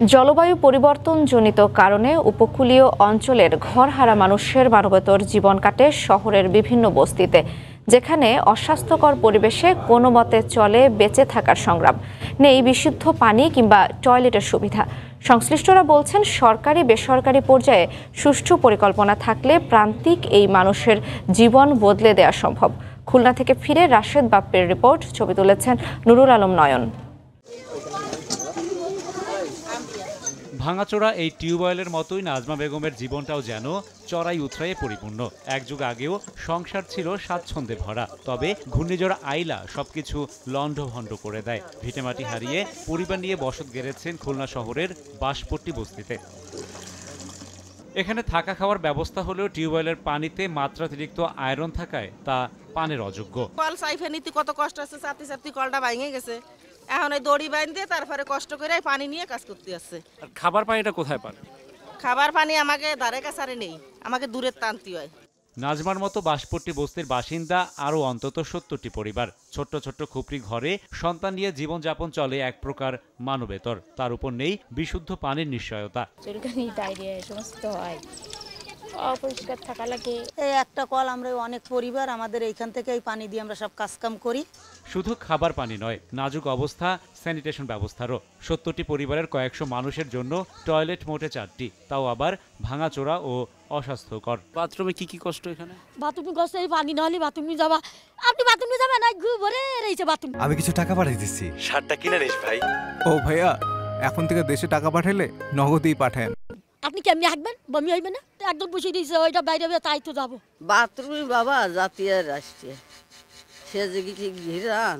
জলবায়ু পরিবর্তনজনিত কারণে উপকূলীয় অঞ্চলের ঘরহারা মানুষের মানবেতর জীবন কাটে শহরের বিভিন্ন বস্তিতে, যেখানে অস্বাস্থ্যকর পরিবেশে কোনো মতে চলে বেঁচে থাকার সংগ্রাম। নেই বিশুদ্ধ পানি কিংবা টয়লেটের সুবিধা। সংশ্লিষ্টরা বলছেন, সরকারি বেসরকারি পর্যায়ে সুষ্ঠু পরিকল্পনা থাকলে প্রান্তিক এই মানুষের জীবন বদলে দেওয়া সম্ভব। খুলনা থেকে ফিরে রাশেদ বাপ্পির রিপোর্ট, ছবি তুলেছেন নুরুল আলম নয়ন। ভাঙাচোরা এই টিউবওয়েলের মতোই নাজমা বেগমের জীবনটাও যেন চড়াই উতরাইয়ে পরিপূর্ণ। এক যুগ আগেও সংসার ছিল স্বাচ্ছন্দ্যে ভরা, তবে ঘূর্ণিঝড় আইলা সবকিছু লণ্ডভণ্ড করে দেয়। ভিটেমাটি হারিয়ে পরিবার নিয়ে বসত গেড়েছেন খুলনা শহরের বাঁশপট্টি বস্তিতে। এখানে থাকা খাওয়ার ব্যবস্থা হলেও টিউবওয়েলের পানিতে মাত্রাতিরিক্ত আয়রন থাকায় তা পানের অযোগ্য। কল সাইফে নিতে কত কষ্ট আছে, চাপতে চাপতে কলটা ভেঙে গেছে। এখন এই দড়ি বাইন্ধে তারপরে কষ্ট করে পানি নিয়ে কাজ করতে আসছে। আর খাবার পানিটা কোথায় পান? খাবার পানি আমাকে ধারে কাছারে নেই, আমাকে দূরের টানতে হয়। নাজমার মতো বাঁশপট্টি বস্তির বাসিন্দা আরও অন্তত ৭০টি পরিবার। ছোট্ট ছোট্ট খুপড়ি ঘরে সন্তান নিয়ে জীবনযাপন চলে এক প্রকার মানবেতর। তার উপর নেই বিশুদ্ধ পানির নিশ্চয়তা। চুলকানি, ডায়রিয়া সমস্ত হয়, অপরিষ্কার থাকা লাগে। এই একটা কল, আমরা অনেক পরিবার আমাদের এইখান থেকে এই পানি দিয়ে আমরা সব কাজকাম করি। শুধু খাবার পানি নয়, নাজুক অবস্থা স্যানিটেশন ব্যবস্থারও। ৭০টি পরিবারের কয়েকশো মানুষের জন্য টয়লেট মোটে ৪টি, তাও আবার ভাঙাচোরা ও অস্বাস্থ্যকর। বাথরুমে কি কি কষ্ট এখানে? বাথরুমে কষ্ট, এই পানি না হলে বাথরুমে যাবা, আপনি বাথরুমে যাবেন না, ভরে রয়েছে বাথরুম। আমি কিছু টাকা পাঠিয়ে দিচ্ছি, শার্টটা কিনে নিস ভাই। ও ভাইয়া, এখন থেকে দেশে টাকা পাঠালে নগদেই পাঠান। আপনি কেমনি হাঁকবেন? বমি হইবে না? একদম বসিয়ে দিয়েছে, ওইটা বাইরে তাই তো যাবো। বাথরুমে বাবা জাতীয় রাষ্ট্রীয় সে যে কি ঘিরান,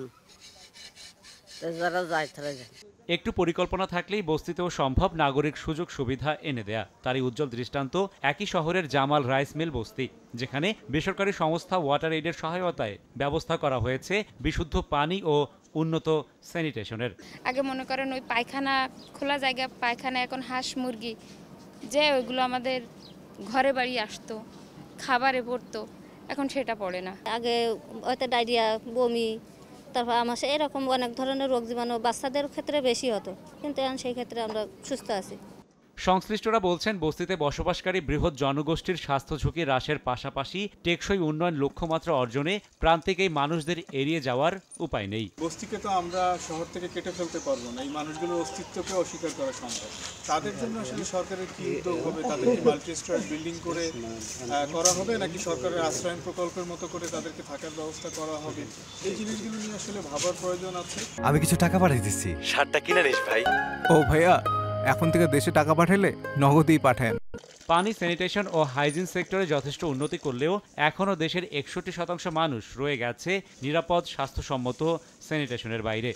যারা যায় তারা যায়। একটু পরিকল্পনা থাকলেই বস্তিতেও সম্ভব নাগরিক সুযোগ সুবিধা এনে দেয়া। তারই উজ্জ্বল দৃষ্টান্ত একই শহরের জামাল রাইস মিল বস্তি, যেখানে বেসরকারি সংস্থা ওয়াটার এইডের সহায়তায় ব্যবস্থা করা হয়েছে বিশুদ্ধ পানি ও উন্নত স্যানিটেশনের। আগে মনে করেন ওই পায়খানা, খোলা জায়গা পায়খানা, এখন হাঁস মুরগি যে ওইগুলো আমাদের ঘরে বাড়ি আসতো, খাবারে পড়তো, এখন সেটা পড়ে না। আগে হয়তো ডায়রিয়া, বমি, তারপর আমার এরকম অনেক ধরনের রোগ জীবাণু বাচ্চাদের ক্ষেত্রে বেশি হতো, কিন্তু এখন সেই ক্ষেত্রে আমরা সুস্থ আছি। সংশ্লিষ্টরা বলছেন, বস্তিতে বসবাসকারী বৃহৎ জনগোষ্ঠীর স্বাস্থ্য ঝুঁকি হ্রাসের পাশাপাশি টেকসই উন্নয়ন লক্ষ্যমাত্রা অর্জনে প্রান্তিক এই মানুষদের এড়িয়ে যাওয়ার উপায় নেই। বস্তিকে তো আমরা শহর থেকে কেটে ফেলতে পারবো না, এই মানুষগুলোর অস্তিত্বকে অস্বীকার করা সম্ভব। তাদের জন্য আসলে সরকারের কি উদ্যোগ হবে? তাদেরকে মাল্টি স্টোরি বিল্ডিং করে করা হবে, নাকি সরকারের আশ্রয়ন প্রকল্পের মতো করে তাদেরকে থাকার ব্যবস্থা করা হবে? এই জিনিসগুলো নিয়ে আসলে ভাবার প্রয়োজন আছে। আমি কিছু টাকা পাঠিয়ে দিচ্ছি, শার্টটা কিনে নিস ভাই। ও ভাইয়া, এখন থেকে দেশে টাকা পাঠালে নগদেই পাঠান। পানি, স্যানিটেশন ও হাইজিন সেক্টরে যথেষ্ট উন্নতি করলেও এখনও দেশের 61% মানুষ রয়ে গেছে নিরাপদ স্বাস্থ্যসম্মত স্যানিটেশনের বাইরে।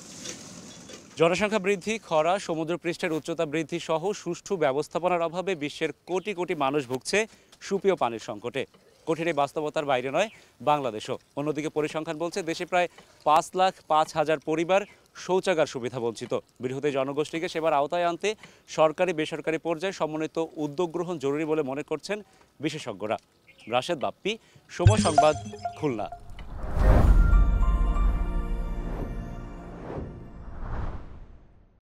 জনসংখ্যা বৃদ্ধি, খরা, সমুদ্রপৃষ্ঠের উচ্চতা বৃদ্ধি সহ সুষ্ঠু ব্যবস্থাপনার অভাবে বিশ্বের কোটি কোটি মানুষ ভুগছে সুপেয় পানির সংকটে। কঠিন এই বাস্তবতার বাইরে নয় বাংলাদেশও। অন্যদিকে পরিসংখ্যান বলছে, দেশে প্রায় 5,05,000 পরিবার শৌচাগার সুবিধা বঞ্চিত। বৃহৎ জনগোষ্ঠীকে সেবার আওতায় আনতে সরকারি বেসরকারি পর্যায়ে সমন্বিত উদ্যোগ গ্রহণ জরুরি বলে মনে করছেন বিশেষজ্ঞরা। রাশেদ বাপ্পি, সময় সংবাদ, খুলনা।